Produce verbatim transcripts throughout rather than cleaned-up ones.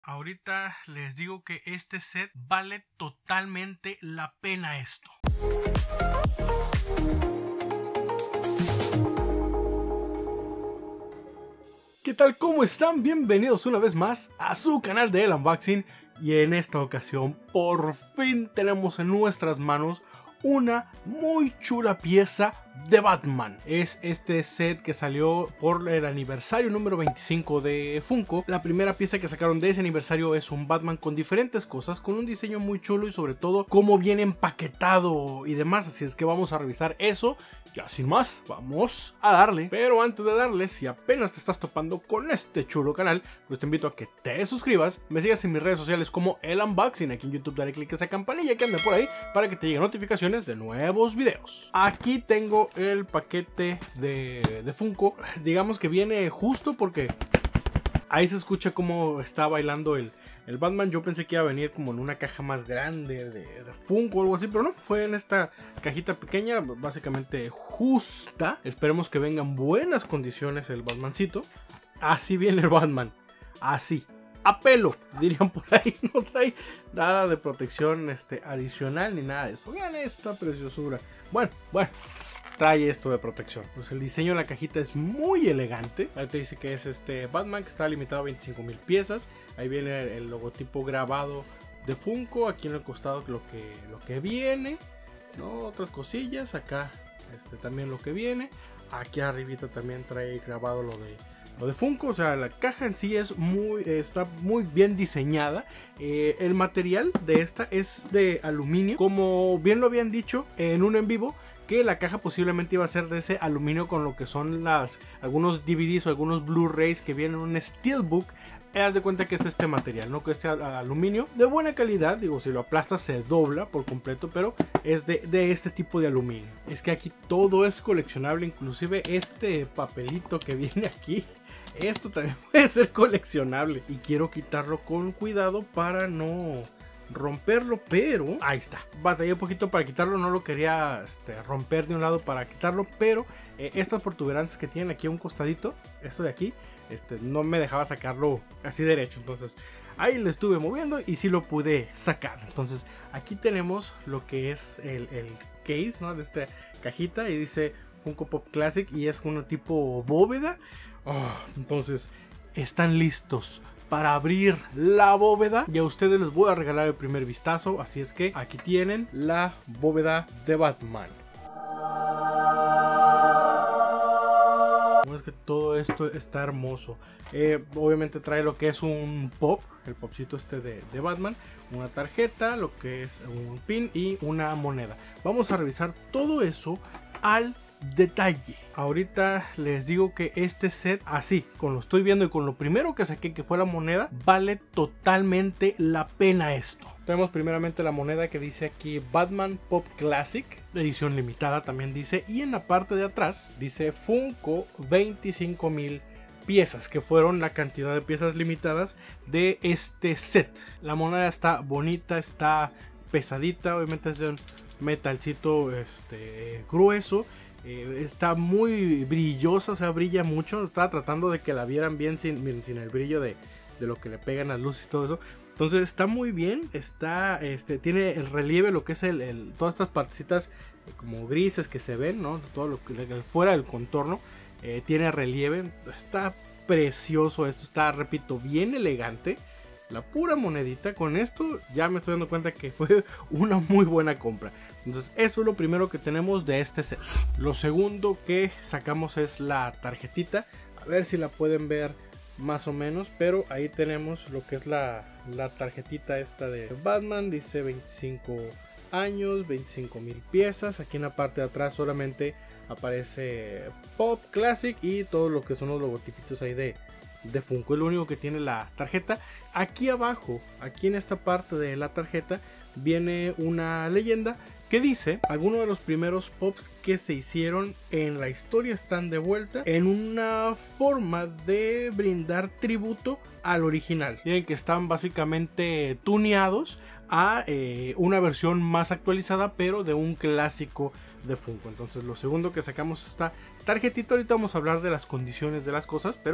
Ahorita les digo que este set vale totalmente la pena esto. ¿Qué tal? ¿Cómo están? Bienvenidos una vez más a su canal de El Unboxing. Y en esta ocasión por fin tenemos en nuestras manos una muy chula pieza de Batman. Es este set que salió por el aniversario número veinticinco de Funko. La primera pieza que sacaron de ese aniversario es un Batman con diferentes cosas, con un diseño muy chulo y sobre todo cómo viene empaquetado y demás. Así es que vamos a revisar eso. Ya sin más, vamos a darle. Pero antes de darle, si apenas te estás topando con este chulo canal, pues te invito a que te suscribas, me sigas en mis redes sociales como El Unboxing. Aquí en YouTube dale click a esa campanilla que anda por ahí para que te lleguen notificaciones de nuevos videos. Aquí tengo el paquete de, de Funko. Digamos que viene justo porque ahí se escucha cómo está bailando el, el Batman. Yo pensé que iba a venir como en una caja más grande de, de Funko o algo así, pero no, fue en esta cajita pequeña, básicamente justa. Esperemos que venga en buenas condiciones el Batmancito. Así viene el Batman, así, a pelo, dirían por ahí. No trae nada de protección este, adicional ni nada de eso. Vean esta preciosura. Bueno, bueno, trae esto de protección. Pues el diseño de la cajita es muy elegante. Ahí te dice que es este Batman, que está limitado a veinticinco mil piezas. Ahí viene el logotipo grabado de Funko. Aquí en el costado lo que, lo que viene, ¿no? Otras cosillas. Acá este, también lo que viene. Aquí arribita también trae grabado lo de Lo de Funko. O sea, la caja en sí es muy, está muy bien diseñada. Eh, el material de esta es de aluminio. Como bien lo habían dicho en un en vivo, que la caja posiblemente iba a ser de ese aluminio con lo que son las algunos D V Ds o algunos Blu-rays que vienen en un Steelbook. Haz de cuenta que es este material, ¿no? Que este aluminio de buena calidad. Digo, si lo aplastas se dobla por completo, pero es de, de este tipo de aluminio. Es que aquí todo es coleccionable, inclusive este papelito que viene aquí. Esto también puede ser coleccionable. Y quiero quitarlo con cuidado para no romperlo, pero ahí está. Batallé un poquito para quitarlo, no lo quería este, romper de un lado para quitarlo, pero eh, estas protuberancias que tienen aquí a un costadito, esto de aquí, este, no me dejaba sacarlo así derecho. Entonces ahí lo estuve moviendo y sí lo pude sacar. Entonces aquí tenemos lo que es el, el case, ¿no? De esta cajita y dice Funko Pop Classic y es un tipo bóveda. Oh, entonces están listos para abrir la bóveda y a ustedes les voy a regalar el primer vistazo. Así es que aquí tienen la bóveda de Batman. Es que todo esto está hermoso. Eh, obviamente trae lo que es un pop, el popcito este de, de Batman, una tarjeta, lo que es un pin y una moneda. Vamos a revisar todo eso al detalle. Ahorita les digo que este set, así, con lo estoy viendo y con lo primero que saqué, que fue la moneda, vale totalmente la pena esto. Tenemos primeramente la moneda que dice aquí Batman Pop Classic, edición limitada también dice, y en la parte de atrás dice Funko veinticinco mil piezas, que fueron la cantidad de piezas limitadas de este set. La moneda está bonita, está pesadita, obviamente es de un metalcito este, grueso. Eh, está muy brillosa, o sea, brilla mucho. Estaba tratando de que la vieran bien sin, sin el brillo de, de lo que le pegan las luces y todo eso. Entonces está muy bien. Está, este, tiene el relieve, lo que es el, el todas estas partecitas eh, como grises que se ven, ¿no? Todo lo que fuera del contorno eh, tiene relieve. Está precioso esto. Está, repito, bien elegante. La pura monedita, con esto ya me estoy dando cuenta que fue una muy buena compra. Entonces esto es lo primero que tenemos de este set. Lo segundo que sacamos es la tarjetita. A ver si la pueden ver más o menos, pero ahí tenemos lo que es la, la tarjetita esta de Batman. Dice veinticinco años, veinticinco mil piezas. Aquí en la parte de atrás solamente aparece Pop Classic y todo lo que son los logotipitos ahí de de Funko. Es lo único que tiene la tarjeta. Aquí abajo, aquí en esta parte de la tarjeta, viene una leyenda que dice: algunos de los primeros pops que se hicieron en la historia están de vuelta en una forma de brindar tributo al original. Tienen que están básicamente tuneados a eh, una versión más actualizada, pero de un clásico de Funko. Entonces lo segundo que sacamos esta tarjetita. Ahorita vamos a hablar de las condiciones de las cosas, pero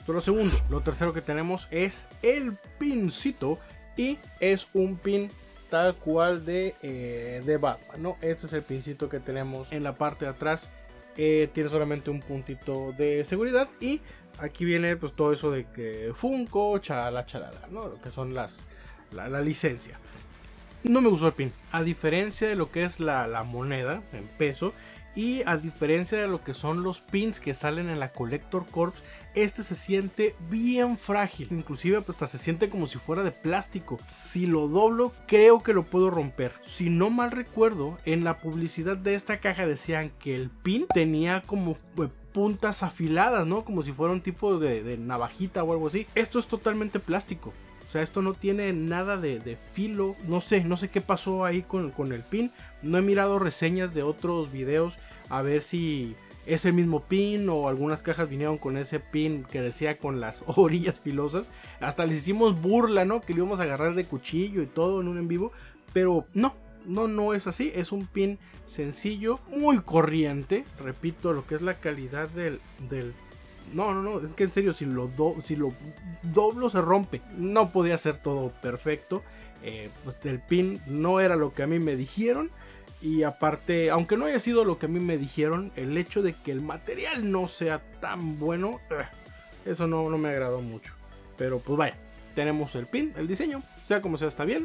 Esto es lo segundo. Lo tercero que tenemos es el pincito y es un pin tal cual de, eh, de Batman, ¿no? Este es el pincito que tenemos en la parte de atrás. Eh, tiene solamente un puntito de seguridad y aquí viene pues todo eso de que Funko, chalala, chalala, ¿no? Lo que son las la, la licencia. No me gustó el pin, a diferencia de lo que es la, la moneda en peso y a diferencia de lo que son los pins que salen en la Collector Corps. Este se siente bien frágil, inclusive pues, hasta se siente como si fuera de plástico. Si lo doblo creo que lo puedo romper. Si no mal recuerdo, en la publicidad de esta caja decían que el pin tenía como eh, puntas afiladas, ¿no? Como si fuera un tipo de, de navajita o algo así. Esto es totalmente plástico. O sea, esto no tiene nada de, de filo. No sé, no sé qué pasó ahí con, con el pin. No he mirado reseñas de otros videos a ver si es el mismo pin o algunas cajas vinieron con ese pin que decía con las orillas filosas. Hasta les hicimos burla, ¿no? Que le íbamos a agarrar de cuchillo y todo en un en vivo. Pero no, no, no es así. Es un pin sencillo, muy corriente. Repito, lo que es la calidad del... del No, no, no, es que en serio, si lo, do, si lo doblo se rompe. No podía ser todo perfecto. Eh, pues el pin no era lo que a mí me dijeron. Y aparte, aunque no haya sido lo que a mí me dijeron, el hecho de que el material no sea tan bueno, eso no, no me agradó mucho. Pero pues vaya, tenemos el pin, el diseño, sea como sea está bien.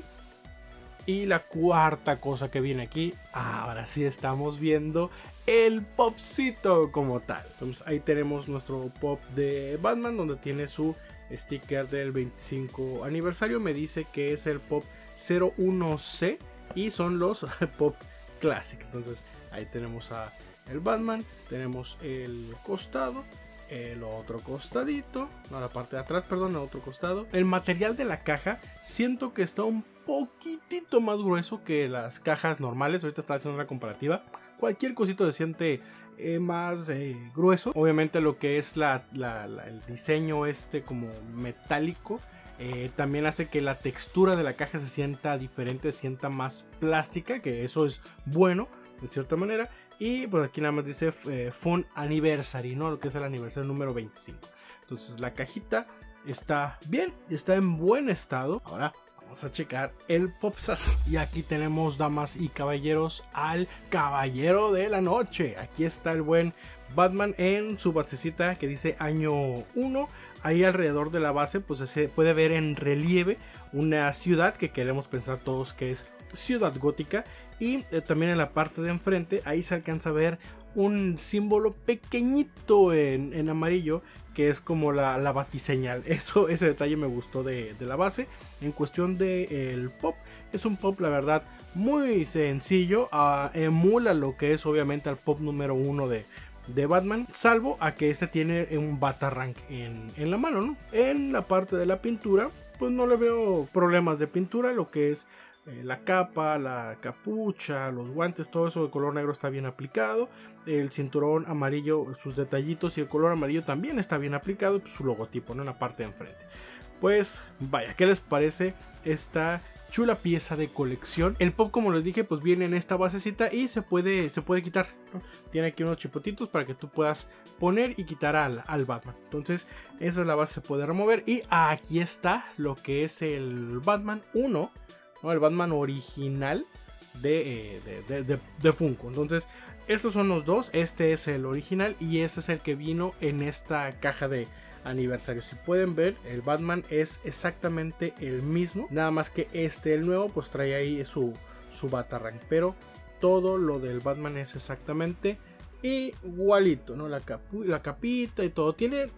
Y la cuarta cosa que viene aquí, ahora sí estamos viendo el popcito como tal. Entonces ahí tenemos nuestro pop de Batman, donde tiene su sticker del veinticinco aniversario. Me dice que es el pop cero uno C y son los pop Classic. Entonces ahí tenemos a el Batman, tenemos el costado, el otro costadito, no, la parte de atrás, perdón, el otro costado. El material de la caja siento que está un poquitito más grueso que las cajas normales. Ahorita está haciendo una comparativa. Cualquier cosito se siente eh, más eh, grueso. Obviamente lo que es la, la, la, el diseño este como metálico eh, también hace que la textura de la caja se sienta diferente, se sienta más plástica, que eso es bueno de cierta manera. Y pues aquí nada más dice eh, Fun Anniversary, ¿no? Lo que es el aniversario número veinticinco. Entonces la cajita está bien, está en buen estado. Ahora vamos a checar el popsazo. Y aquí tenemos, damas y caballeros, al caballero de la noche. Aquí está el buen Batman en su basecita que dice año uno. Ahí alrededor de la base pues se puede ver en relieve una ciudad que queremos pensar todos que es Ciudad Gótica. Y eh, también en la parte de enfrente ahí se alcanza a ver un símbolo pequeñito en, en amarillo que es como la, la batiseñal. Eso, ese detalle me gustó de, de la base. En cuestión del pop, es un pop la verdad muy sencillo. Uh, emula lo que es obviamente al pop número uno de, de Batman, salvo a que este tiene un Batarrank en, en la mano, ¿no? En la parte de la pintura pues no le veo problemas de pintura. Lo que es eh, la capa, la capucha, los guantes, todo eso de color negro está bien aplicado. El cinturón amarillo, sus detallitos y el color amarillo también está bien aplicado. Pues su logotipo, ¿no? En la parte de enfrente. Pues vaya, ¿qué les parece esta chula pieza de colección? El pop, como les dije, pues viene en esta basecita y se puede, se puede quitar, ¿no? Tiene aquí unos chipotitos para que tú puedas poner y quitar al, al Batman. Entonces esa es la base, se puede remover. Y aquí está lo que es el Batman uno, ¿no? El Batman original de, eh, de, de, de, de Funko. Entonces estos son los dos. Este es el original y este es el que vino en esta caja de aniversario. Si pueden ver, el Batman es exactamente el mismo, nada más que este, el nuevo, pues trae ahí su, su Batarang, pero todo lo del Batman es exactamente igualito, ¿no? La, capu la capita y todo tiene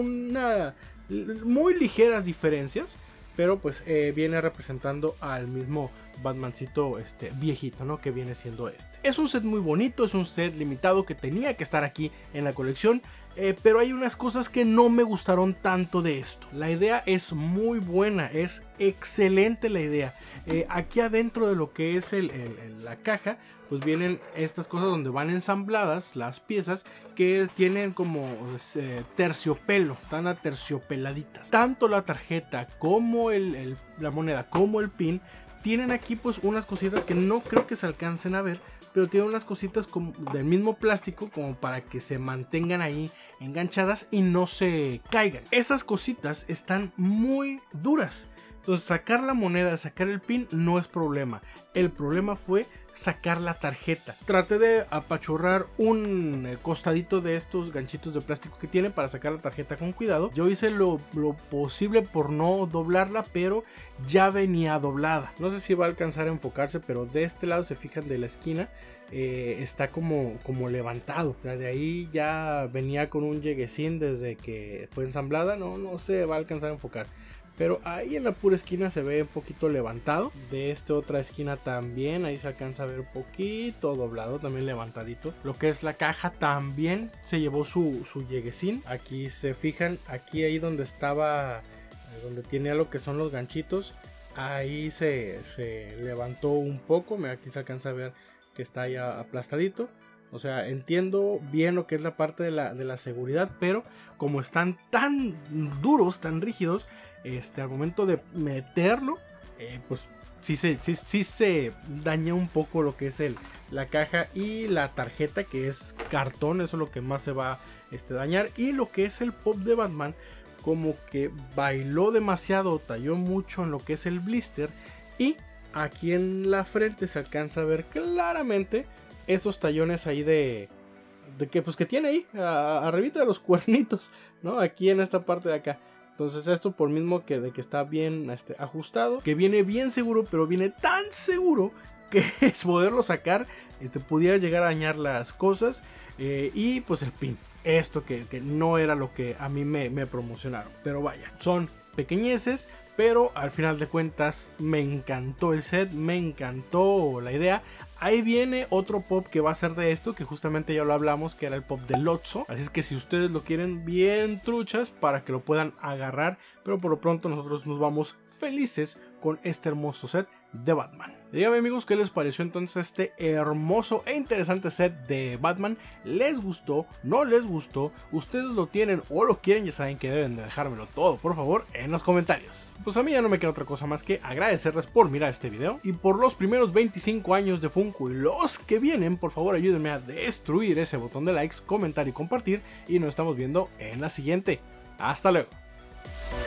una muy ligeras diferencias, pero pues eh, viene representando al mismo Batmancito este, viejito, ¿no? Que viene siendo este. Es un set muy bonito, es un set limitado que tenía que estar aquí en la colección. Eh, pero hay unas cosas que no me gustaron tanto de esto. La idea es muy buena, es excelente la idea. Eh, aquí adentro de lo que es el, el, el, la caja, pues vienen estas cosas donde van ensambladas las piezas que tienen como eh, terciopelo, están aterciopeladitas. Tanto la tarjeta como el, el, la moneda como el pin tienen aquí pues unas cositas que no creo que se alcancen a ver, pero tiene unas cositas como del mismo plástico como para que se mantengan ahí enganchadas y no se caigan. Esas cositas están muy duras. Entonces sacar la moneda, sacar el pin no es problema. El problema fue sacar la tarjeta. Traté de apachurrar un costadito de estos ganchitos de plástico que tiene para sacar la tarjeta con cuidado. Yo hice lo, lo posible por no doblarla, pero ya venía doblada. No sé si va a alcanzar a enfocarse, pero de este lado, se fijan, de la esquina eh, está como, como levantado. O sea, de ahí ya venía con un lleguecín desde que fue ensamblada. No, no se va a alcanzar a enfocar. Pero ahí en la pura esquina se ve un poquito levantado. De esta otra esquina también, ahí se alcanza a ver un poquito doblado, también levantadito. Lo que es la caja también se llevó su, su lleguecín. Aquí se fijan, aquí ahí donde estaba, donde tiene lo que son los ganchitos, ahí se, se levantó un poco. Aquí se alcanza a ver que está ya aplastadito. O sea, entiendo bien lo que es la parte de la, de la seguridad, pero como están tan duros, tan rígidos, este, al momento de meterlo, eh, pues sí se, sí, sí se daña un poco lo que es el, la caja y la tarjeta, que es cartón. Eso es lo que más se va a este, dañar. Y lo que es el pop de Batman, como que bailó demasiado, talló mucho en lo que es el blister. Y aquí en la frente se alcanza a ver claramente estos tallones ahí de, de que pues que tiene ahí a, arribita de los cuernitos, ¿no? Aquí en esta parte de acá. Entonces esto por mismo que de que está bien este, ajustado, que viene bien seguro, pero viene tan seguro que es poderlo sacar, este, pudiera llegar a dañar las cosas. Eh, y pues el pin, esto que, que no era lo que a mí me, me promocionaron, pero vaya, son pequeñeces. Pero al final de cuentas me encantó el set, me encantó la idea. Ahí viene otro pop que va a ser de esto, que justamente ya lo hablamos, que era el pop de Lotso. Así es que si ustedes lo quieren bien truchas, para que lo puedan agarrar. Pero por lo pronto nosotros nos vamos felices con este hermoso set de Batman. Díganme, amigos, ¿qué les pareció entonces este hermoso e interesante set de Batman? ¿Les gustó? ¿No les gustó? ¿Ustedes lo tienen o lo quieren? Ya saben que deben de dejármelo todo, por favor, en los comentarios. Pues a mí ya no me queda otra cosa más que agradecerles por mirar este video y por los primeros veinticinco años de Funko, y los que vienen, por favor ayúdenme a destruir ese botón de likes, comentar y compartir, y nos estamos viendo en la siguiente. Hasta luego.